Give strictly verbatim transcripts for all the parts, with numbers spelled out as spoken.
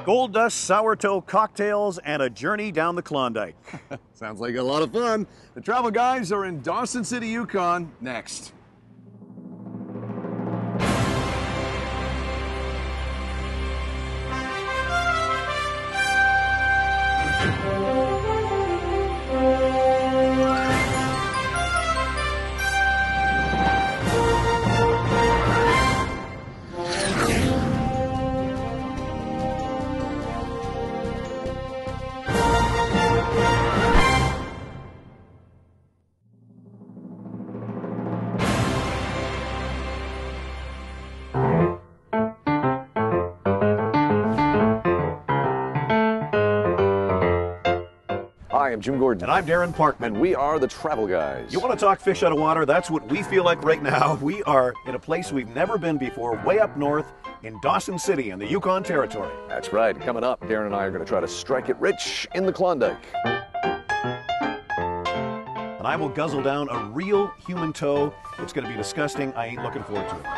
Gold Dust sourdough cocktails and a journey down the Klondike. Sounds like a lot of fun. The travel guys are in Dawson City, Yukon, next. Hi, I'm Jim Gordon. And I'm Darren Parkman. And we are the Travel Guys. You want to talk fish out of water? That's what we feel like right now. We are in a place we've never been before, way up north in Dawson City in the Yukon Territory. That's right. Coming up, Darren and I are going to try to strike it rich in the Klondike. And I will guzzle down a real human toe. It's going to be disgusting. I ain't looking forward to it.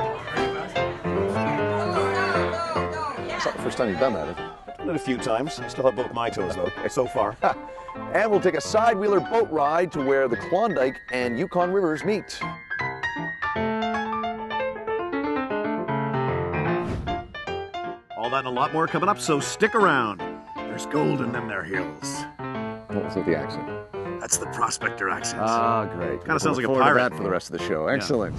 It's not the first time you've done that, is it? Done it a few times. I still have both my toes, though, so far. And we'll take a side-wheeler boat ride to where the Klondike and Yukon rivers meet. All that and a lot more coming up, so stick around. There's gold in them there hills. What was with the accent? That's the prospector accent. Ah, great. Kind of sounds like a Look forward to pirate. that for the rest of the show. Excellent.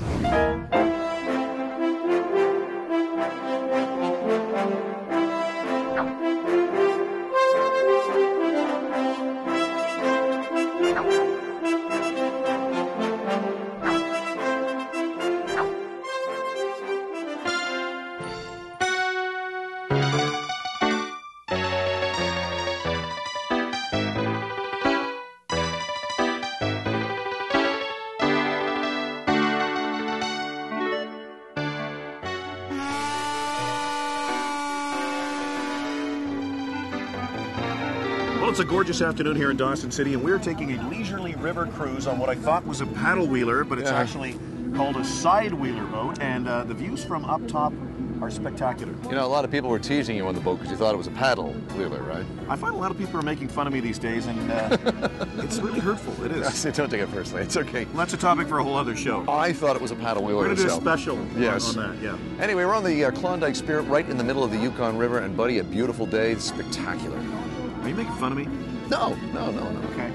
Well, it's a gorgeous afternoon here in Dawson City, and we're taking a leisurely river cruise on what I thought was a paddle wheeler, but it's Yeah. actually called a side wheeler boat, and uh, the views from up top are spectacular. You know, a lot of people were teasing you on the boat because you thought it was a paddle wheeler, right? I find a lot of people are making fun of me these days, and uh, it's really hurtful. It is. Don't take it personally. It's okay. Well, that's a topic for a whole other show. I thought it was a paddle wheeler We're going to do a itself. special Yes. on, on that, yeah. Anyway, we're on the uh, Klondike Spirit right in the middle of the Yukon River, and buddy, a beautiful day. It's spectacular. Are you making fun of me? No, no, no, no. Okay.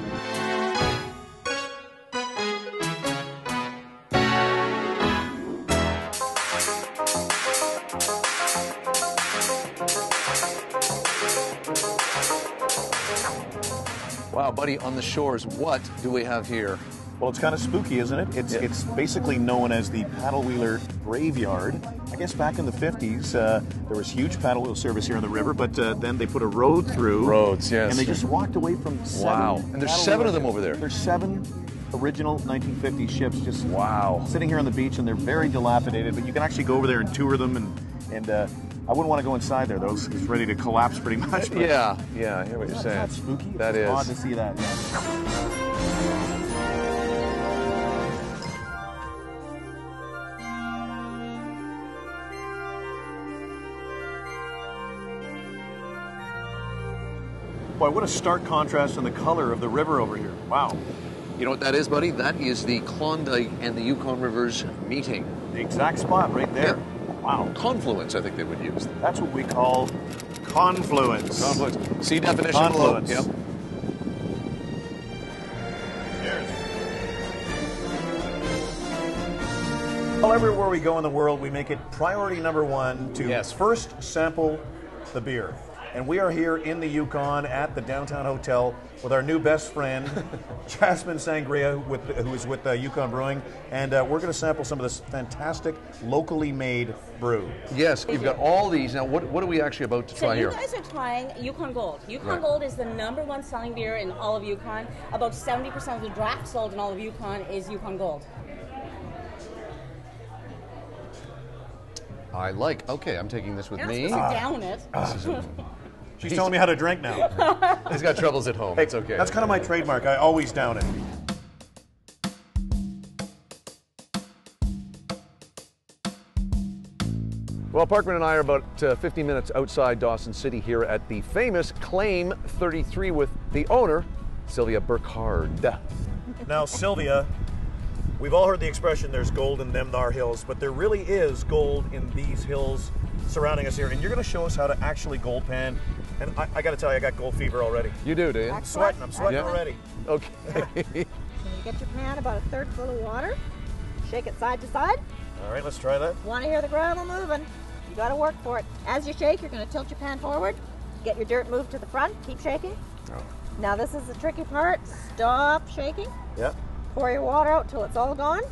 Wow, buddy, on the shores, what do we have here? Well, it's kind of spooky, isn't it? It's Yeah. it's basically known as the paddle wheeler graveyard. I guess back in the fifties, uh, there was huge paddle wheel service here on the river, but uh, then they put a road through. Roads, yes. And they just walked away from seven. Wow. And there's paddle seven of wheelers. them over there. There's seven original nineteen fifties ships just Wow. sitting here on the beach, and they're very dilapidated, but you can actually go over there and tour them, and, and uh, I wouldn't want to go inside there, though. It's it's ready to collapse pretty much. but- Yeah, yeah, I hear what you're Isn't saying. that spooky? That It's is. odd to see that. Yeah. Boy, what a stark contrast in the color of the river over here. Wow. You know what that is, buddy? That is the Klondike and the Yukon rivers meeting. The exact spot right there. Wow. Confluence, I think they would use. That's what we call confluence. Confluence. See definition Confluence. below. Yep. Well, everywhere we go in the world, we make it priority number one to Yes. first sample the beer. And we are here in the Yukon at the Downtown Hotel with our new best friend, Jasmine Sangria, with, who is with uh, Yukon Brewing. And uh, we're going to sample some of this fantastic, locally made brew. Yes, you've got all these. Now, what, what are we actually about to So try you here? guys are trying Yukon Gold. Yukon Right. Gold is the number one selling beer in all of Yukon. About seventy percent of the draft sold in all of Yukon is Yukon Gold. I like. Okay, I'm taking this with You're not me. supposed to down it. This is- She's telling me how to drink now. He's got troubles at home. Hey, It's okay. That's kind of my trademark. I always down it. Well, Parkman and I are about uh, fifty minutes outside Dawson City here at the famous Claim thirty-three with the owner, Sylvia Burkhard. Now, Sylvia, we've all heard the expression, there's gold in them thar hills, but there really is gold in these hills surrounding us here. And you're going to show us how to actually gold pan. And I, I got to tell you, I got gold fever already. You do, do you? I'm sweating. I'm sweating Yeah. already. Okay. So you get your pan about a third full of water, shake it side to side. All right, let's try that. Want to hear the gravel moving? You got to work for it. As you shake, you're going to tilt your pan forward, get your dirt moved to the front, keep shaking. Oh. Now this is the tricky part. Stop shaking. Yep. Pour your water out till it's all gone.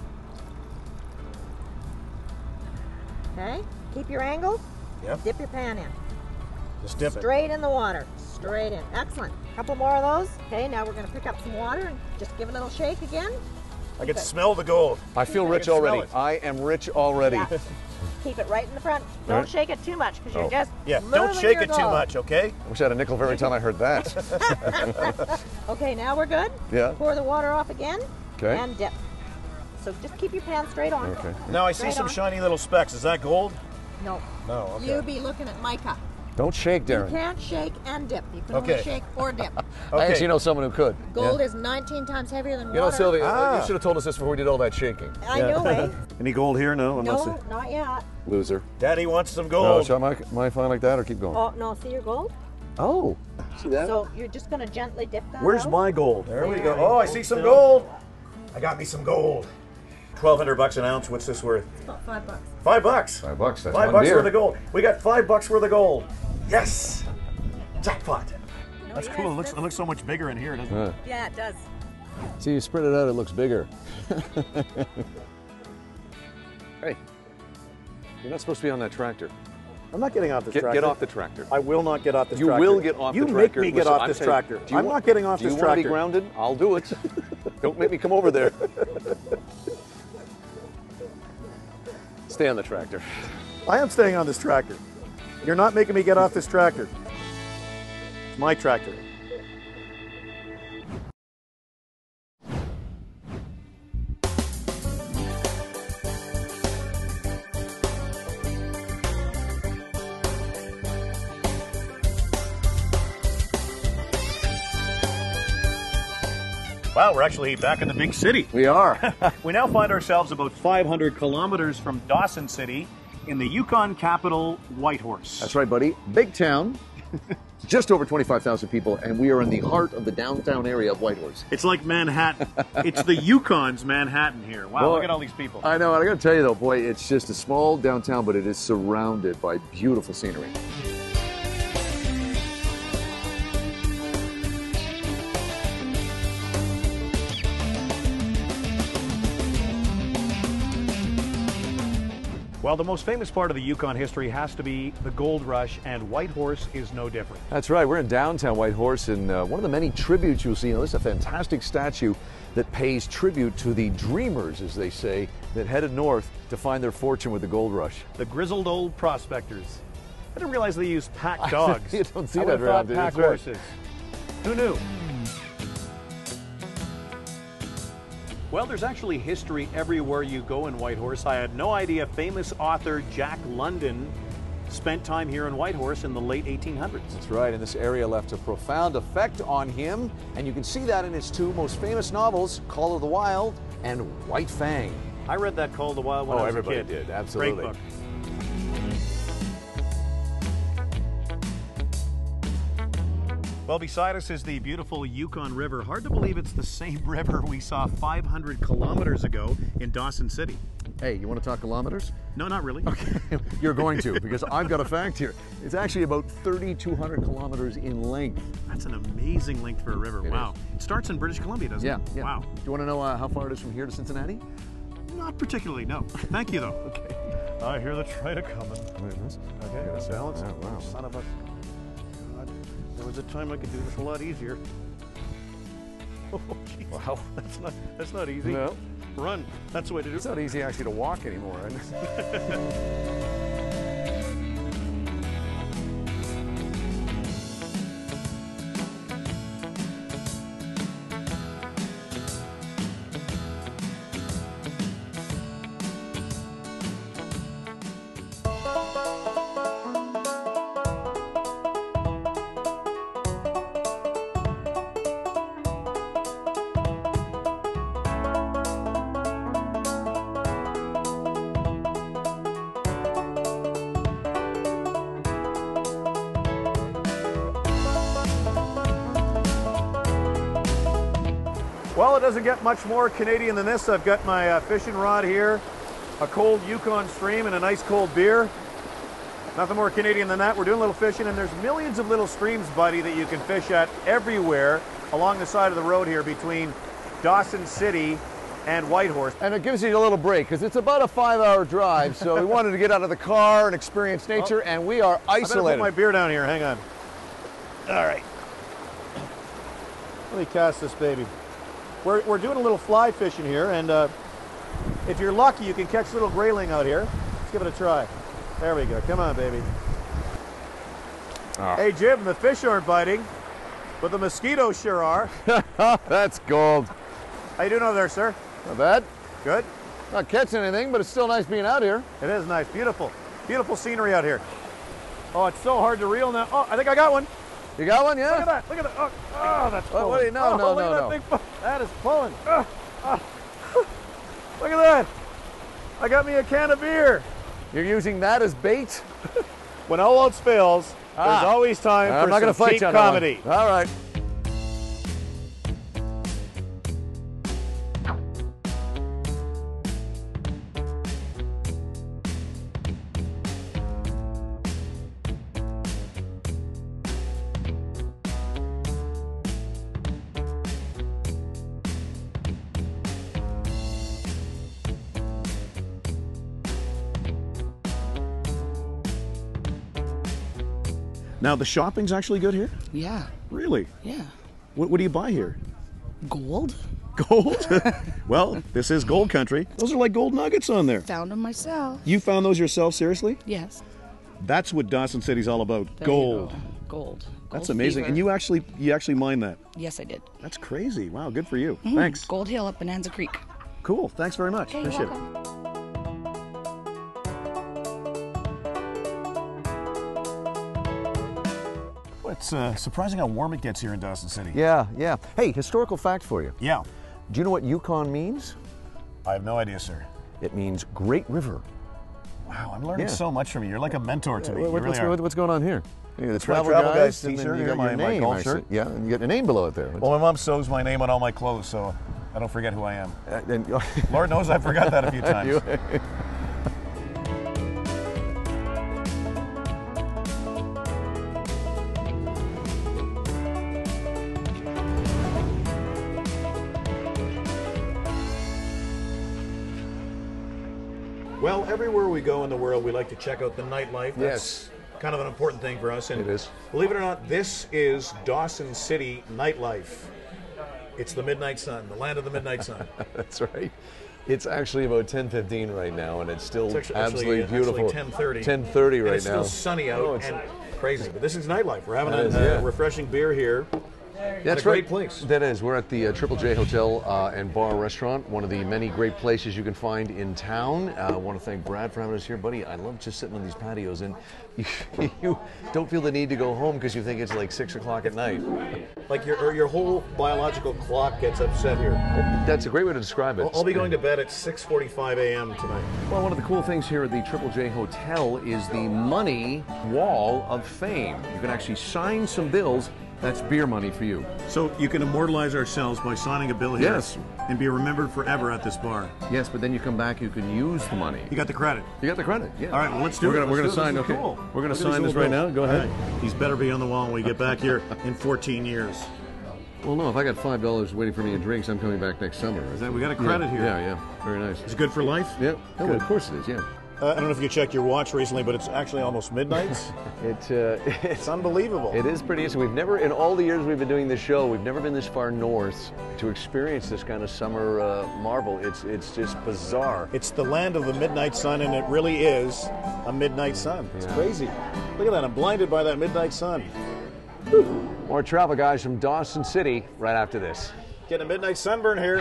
Okay. Keep your angle. Yep. Dip your pan in. Just dip it. Straight in the water. Straight in. Excellent. Couple more of those. Okay, now we're going to pick up some water and just give it a little shake again. I can Okay. smell the gold. I feel I rich can smell already. it. I am rich already. Yeah. Keep it right in the front. Don't All right. shake it too much because you're Oh. just Yeah, moving don't shake your it too gold. much, okay? I wish I had a nickel for every time I heard that. Okay, now we're good. Yeah. Pour the water off again. Okay. And dip. So just keep your pan straight on. Okay. Now I see Straight some on. shiny little specks. Is that gold? No. No, okay. You be looking at mica. Don't shake, You Darren. can't shake and dip. You can Okay. only shake or dip. I Okay. actually know someone who could. Gold Yeah. is nineteen times heavier than You know, water. Sylvia, Ah. you should have told us this before we did all that shaking. I know, eh? Any gold here? No, unless No, it- not yet. Loser. Daddy wants some Oh, gold. shall my, my fine like that or keep going? Oh, no, see your gold? Oh. See that? So you're just going to gently dip that Where's out. my gold? There we go. There. Oh, I see some gold. I got me some gold. Twelve hundred bucks an ounce. What's this worth? About five bucks. Five bucks. Five bucks, that's Five one bucks beer. worth of gold. We got five bucks worth of gold. Yes. Jackpot. No, That's yes, cool. It looks that's- it looks so much bigger in here, doesn't it? Uh, Yeah, it does. see, you spread it out, it looks bigger. Hey, you're not supposed to be on that tractor. I'm not getting off this Get, tractor. get off the tractor. I will not get off this You tractor. will get off you the tractor. You make me get Listen, off I'm this saying, tractor. do you I'm want- not getting off do this you tractor. want to be grounded? I'll do it. Don't make me come over there. Stay on the tractor. I am staying on this tractor. You're not making me get off this tractor. It's my tractor. Wow, we're actually back in the big city. We are. We now find ourselves about five hundred kilometers from Dawson City in the Yukon capital, Whitehorse. That's right, buddy. Big town. Just over twenty-five thousand people, and we are in the heart of the downtown area of Whitehorse. It's like Manhattan. It's the Yukon's Manhattan here. Wow, Well, look at all these people. I know, and I gotta tell you though, boy, it's just a small downtown, but it is surrounded by beautiful scenery. Well, the most famous part of the Yukon history has to be the gold rush, and Whitehorse is no different. That's right, we're in downtown Whitehorse, and uh, one of the many tributes you'll see. Now, this is a fantastic statue that pays tribute to the dreamers, as they say, that headed north to find their fortune with the gold rush. The grizzled old prospectors. I didn't realize they used pack dogs. You don't see I that would've thought around, dude. pack That's right. horses. Who knew? Well, there's actually history everywhere you go in Whitehorse. I had no idea famous author Jack London spent time here in Whitehorse in the late eighteen hundreds. That's right, and this area left a profound effect on him, and you can see that in his two most famous novels, Call of the Wild and White Fang. I read that Call of the Wild when Oh, I was a everybody kid. did, absolutely. Great book. Well, beside us is the beautiful Yukon River. Hard to believe it's the same river we saw five hundred kilometers ago in Dawson City. Hey, you want to talk kilometers? No, not really. You're going to, because I've got a fact here. It's actually about thirty-two hundred kilometers in length. That's an amazing length for a river. It wow. is. It starts in British Columbia, doesn't Yeah, it? yeah. Wow. Do you want to know uh, how far it is from here to Cincinnati? Not particularly, no. Thank you, though. Okay. I hear the train coming. Wait, this? Okay, Yeah, let's balance. yeah, wow. Son of a... God. There was a time I could do this a lot easier. Oh, jeez. Wow. That's not, that's not easy. No. Run. That's the way to do It's it. not easy actually to walk anymore. Well, it doesn't get much more Canadian than this. I've got my uh, fishing rod here, a cold Yukon stream, and a nice cold beer. Nothing more Canadian than that. We're doing a little fishing, and there's millions of little streams, buddy, that you can fish at everywhere along the side of the road here between Dawson City and Whitehorse. And it gives you a little break because it's about a five-hour drive, so we wanted to get out of the car and experience nature, oh, and we are isolated. I better put my beer down here. Hang on. All right. Let me cast this baby. We're, we're doing a little fly fishing here, and uh, if you're lucky, you can catch little grayling out here. Let's give it a try. There we go. Come on, baby. Oh. Hey, Jim, the fish aren't biting, but the mosquitoes sure are. That's gold. How you doing over there, sir? Not bad. Good. Not catching anything, but it's still nice being out here. It is nice. Beautiful. Beautiful scenery out here. Oh, it's so hard to reel now. Oh, I think I got one. You got one, yeah? Look at that. Look at that. Oh, oh that's pulling. Oh, what do you, no, oh, no, look no, at that no. thing. That is pulling. Oh, oh. Look at that. I got me a can of beer. You're using that as bait? When all else fails, ah. there's always time I'm for not some fight cheap you on comedy. All right. Now, the shopping's actually good here? Yeah. Really? Yeah. What, what do you buy here? Gold. Gold? Well, this is gold country. Those are like gold nuggets on there. Found them myself. You found those yourself, seriously? Yes. That's what Dawson City's all about. There gold. Gold. Gold. That's amazing. Fever. And you actually you actually mined that? Yes, I did. That's crazy. Wow, good for you. Mm-hmm. Thanks. Gold Hill up Bonanza Creek. Cool. Thanks very much. Okay, Appreciate you're welcome. it. It's uh, surprising how warm it gets here in Dawson City. Yeah, yeah. Hey, historical fact for you. Yeah. Do you know what Yukon means? I have no idea, sir. It means Great River. Wow, I'm learning Yeah. so much from you. You're like a mentor to me. What, you really what's, are. what's going on here? You got the my travel, travel guys, guys and t-shirt then you here, got my- your my name. golf I see. shirt. Yeah, and you got your name below it there. Well, my mom sews my name on all my clothes, so I don't forget who I am. Uh, and, Lord knows I forgot that a few times. You- Well, everywhere we go in the world, we like to check out the nightlife. Yes. That's kind of an important thing for us. And It is. Believe it or not, this is Dawson City nightlife. It's the midnight sun, the land of the midnight sun. That's right. It's actually about ten fifteen right now, and it's still It's actually, absolutely actually, beautiful. Actually ten thirty. ten thirty right and it's now. It's still sunny out Oh, it's- and crazy. But this is nightlife. We're having That a, is, a yeah. refreshing beer here. That's a great right. place. That is. We're at the uh, Triple J Hotel uh, and Bar Restaurant, one of the many great places you can find in town. Uh, I want to thank Brad for having us here, buddy. I love just sitting on these patios, and you, you don't feel the need to go home because you think it's like six o'clock at night. Like your or your whole biological clock gets upset here. That's a great way to describe it. I'll, I'll be going to bed at six forty-five a m tonight. Well, one of the cool things here at the Triple J Hotel is the money wall of fame. You can actually sign some bills. That's beer money for you. So you can immortalize ourselves by signing a bill here. Yes. And be remembered forever at this bar. Yes, but then you come back, you can use the money. You got the credit. You got the credit, yeah. All right, well, let's do we're it. Gonna, we're Let's going to do it. sign, This is okay. cool. We're going to Look at sign these this right little now. Go ahead. bills. All right. He's better be on the wall when we get back here in fourteen years. Well, no, if I got five dollars waiting for me in drinks, I'm coming back next summer. Is that, we got a credit yeah, here. Yeah, yeah. Very nice. It's good for life? Yeah. Oh, Good. of course it is, yeah. Uh, I don't know if you checked your watch recently, but it's actually almost midnight. It, uh, It's unbelievable. It is pretty interesting. We've never, in all the years we've been doing this show, we've never been this far north to experience this kind of summer uh, marvel. It's it's just bizarre. It's the land of the midnight sun, and it really is a midnight sun. It's Yeah. crazy. Look at that. I'm blinded by that midnight sun. More travel guys from Dawson City right after this. Getting a midnight sunburn here.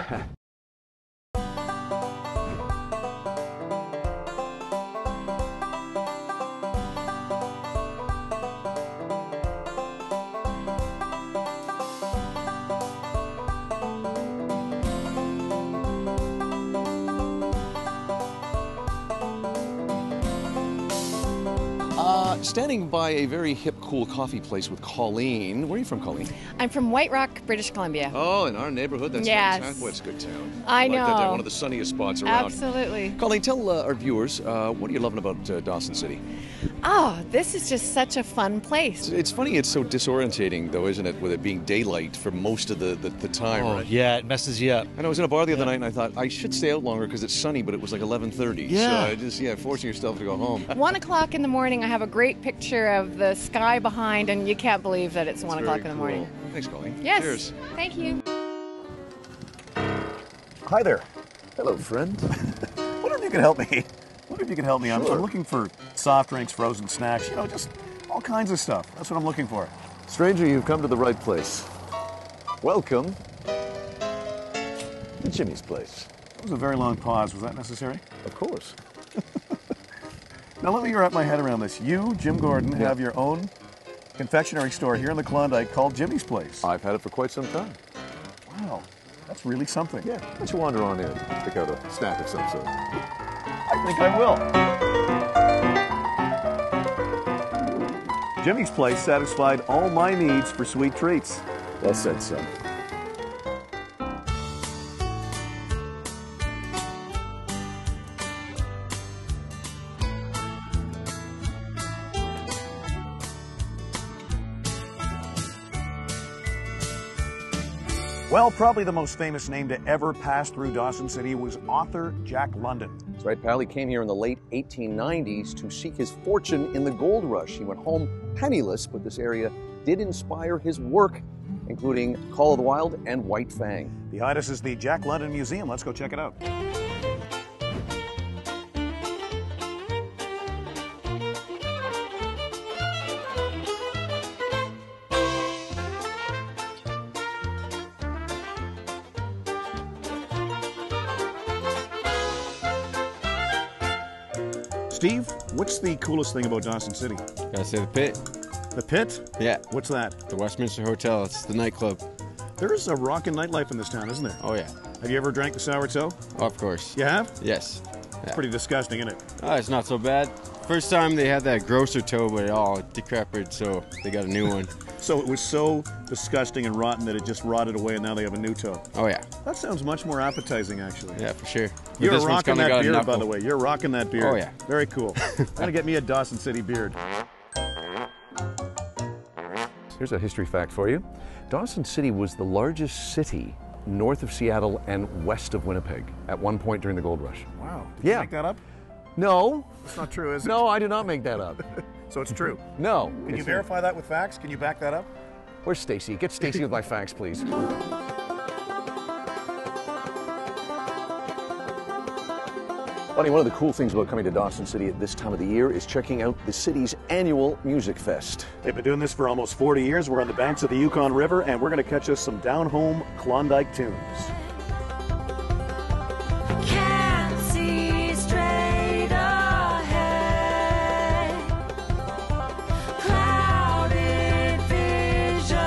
Uh, Uh, standing by a very hip, cool coffee place with Colleen. Where are you from, Colleen? I'm from White Rock, British Columbia. Oh, in our neighborhood? That's Yes. fantastic. Well, it's a good town. I like that. They're know. one of the sunniest spots around. Absolutely. Colleen, tell uh, our viewers, uh, what are you loving about uh, Dawson City? Oh, this is just such a fun place. It's funny, it's so disorientating, though, isn't it, with it being daylight for most of the, the, the time, Oh, right? yeah, it messes you up. And I was in a bar the other night, and I thought, I should stay out longer because it's sunny, but it was like eleven thirty. Yeah. So I just, yeah, forcing yourself to go home. One o'clock in the morning, I have a great picture of the sky behind, and you can't believe that it's one Very o'clock in the cool. morning. Thanks, Colleen. Yes. Cheers. Thank you. Hi there. Hello, friend. Wonder if you can help me. Wonder if you can help me. I'm, I'm looking for soft drinks, frozen snacks, you know, just all kinds of stuff. That's what I'm looking for. Stranger, you've come to the right place. Welcome to Jimmy's place. That was a very long pause. Was that necessary? Of course. Now let me wrap my head around this. You, Jim Gordon, Yeah. have your own confectionery store here in the Klondike called Jimmy's Place. I've had it for quite some time. Wow, that's really something. Yeah, why don't you wander on in, pick out a snack of some sort. I think I will. Jimmy's Place satisfied all my needs for sweet treats. Well said, son. Well, probably the most famous name to ever pass through Dawson City was author Jack London. That's right, pal. He came here in the late eighteen nineties to seek his fortune in the gold rush. He went home penniless, but this area did inspire his work, including Call of the Wild and White Fang. Behind us is the Jack London Museum. Let's go check it out. Steve, what's the coolest thing about Dawson City? Gotta say the pit. The Pit? Yeah, What's that? the Westminster Hotel. It's the nightclub. There is a rockin' nightlife in this town, isn't there? Oh yeah, Have you ever drank the sour toe? of course. You have? Yes. Yeah. Pretty disgusting, isn't it? Oh, it's not so bad. First time they had that grosser toe, but it all decrepit, so they got a new one. So it was so disgusting and rotten that it just rotted away and now they have a new toe. Oh yeah, That sounds much more appetizing, actually. yeah, for sure. But You're this one's rocking kinda that got a beard, by knuckle. the way. You're rocking that beard. Oh, yeah. Very cool. Gotta get me a Dawson City beard. Here's a history fact for you. Dawson City was the largest city north of Seattle and west of Winnipeg at one point during the gold rush. Wow. Did Yeah. you make that up? No, That's not true, is it? no, I did not make that up. So it's true. No. Can you it's- verify that with facts? Can you back that up? Where's Stacy? Get Stacy with my facts, please. Funny, one of the cool things about coming to Dawson City at this time of the year is checking out the city's annual music fest. They've been doing this for almost forty years. We're on the banks of the Yukon River, and we're going to catch us some down-home Klondike tunes. Can't see straight ahead. Clouded vision.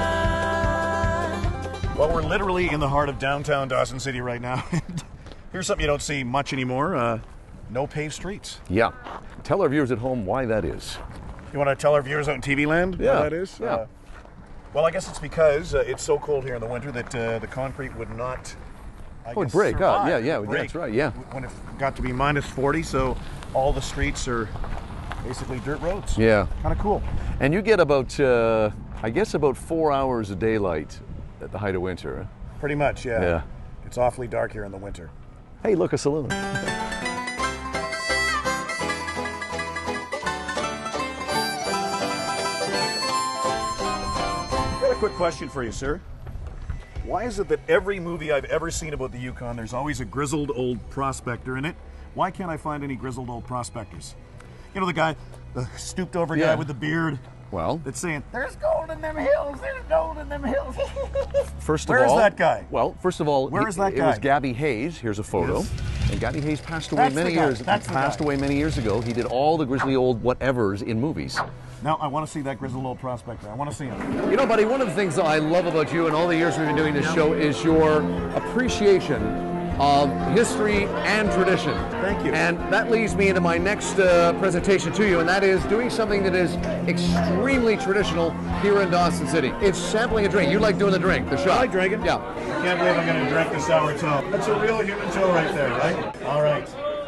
Well, we're literally in the heart of downtown Dawson City right now. Here's something you don't see much anymore. Uh, no paved streets. Yeah. Tell our viewers at home why that is. You want to tell our viewers out in T V land Yeah, why that is? yeah. Uh, well, I guess it's because uh, it's so cold here in the winter that uh, the concrete would not. I Oh, it'd guess, break up. survive. Yeah, yeah, It'd that's break right, yeah. When it got to be minus forty, so all the streets are basically dirt roads. Yeah. Kind of cool. And you get about, uh, I guess, about four hours of daylight at the height of winter. Pretty much, yeah. Yeah. It's awfully dark here in the winter. Hey, look, a saloon. I've got a quick question for you, sir. Why is it that every movie I've ever seen about the Yukon, there's always a grizzled old prospector in it? Why can't I find any grizzled old prospectors? You know, the guy, the stooped over Yeah. guy with the beard Well, that's saying, there's gold in them hills, there's gold in them hills. first of Where is all, that guy? Well, first of all, Where he- is that it was guy? Gabby Hayes. Here's a photo. Yes. And Gabby Hayes passed away That's the many guy. years. That's the passed guy. away many years ago. He did all the grizzly old whatevers in movies. Now, I want to see that grizzled old prospector. I want to see him. You know, buddy, one of the things that I love about you and all the years we've been doing this show is your appreciation of history and tradition. Thank you. And that leads me into my next uh, presentation to you, and that is doing something that is extremely traditional here in Dawson City. It's sampling a drink. You like doing the drink, the shot. I like drinking. Yeah. I can't believe I'm going to drink the sour toe. That's a real human toe right there, right? All right.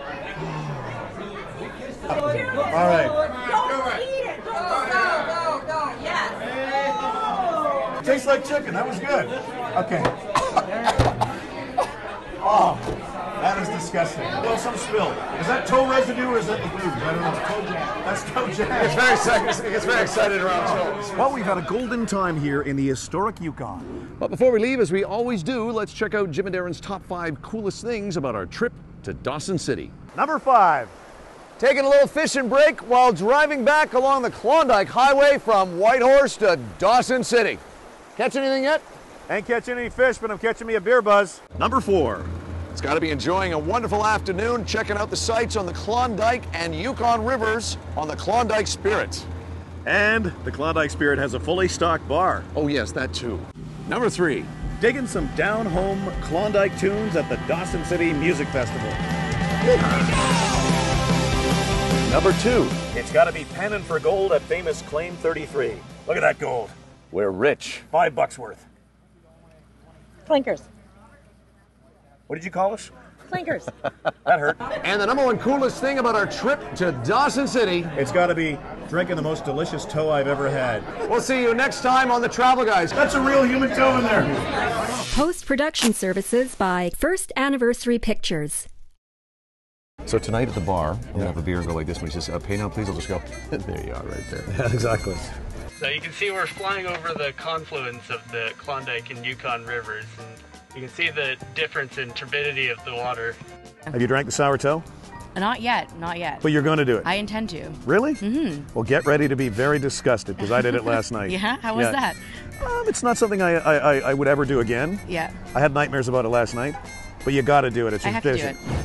All right. Don't eat it. Don't go, go, go. Yes. Tastes like chicken. That was good. Okay. Oh, that is disgusting. Well, some spill. Is that toe residue or is that the food? I don't know. Toe jam. That's toe jam. It's very excited. It gets very excited around toes. Well, we've had a golden time here in the historic Yukon. But before we leave, as we always do, let's check out Jim and Darren's top five coolest things about our trip to Dawson City. Number five. Taking a little fishing break while driving back along the Klondike Highway from Whitehorse to Dawson City. Catch anything yet? Ain't catching any fish, but I'm catching me a beer buzz. Number four. It's got to be enjoying a wonderful afternoon checking out the sights on the Klondike and Yukon rivers on the Klondike Spirit. And the Klondike Spirit has a fully stocked bar. Oh yes, that too. Number three. Digging some down-home Klondike tunes at the Dawson City Music Festival. Number two. It's got to be penning for gold at famous Claim thirty-three. Look at that gold. We're rich. Five bucks worth. Clinkers. What did you call us? Clinkers. That hurt. And the number one coolest thing about our trip to Dawson City. It's got to be drinking the most delicious toe I've ever had. We'll see you next time on the Travel Guys. That's a real human toe in there. Post-production services by First Anniversary Pictures. So tonight at the bar, we'll have a beer and go like this. When he says, uh, pay now, please, I'll just go, there you are right there. Yeah, exactly. So you can see we're flying over the confluence of the Klondike and Yukon rivers, and you can see the difference in turbidity of the water. Have you drank the sour toe? Not yet, not yet. But you're going to do it? I intend to. Really? Mm-hmm. Well, get ready to be very disgusted, because I did it last night. Yeah? How was Yeah. that? Um, it's not something I, I, I would ever do again. Yeah. I had nightmares about it last night, but you got to do it. It's I have to do tradition. it.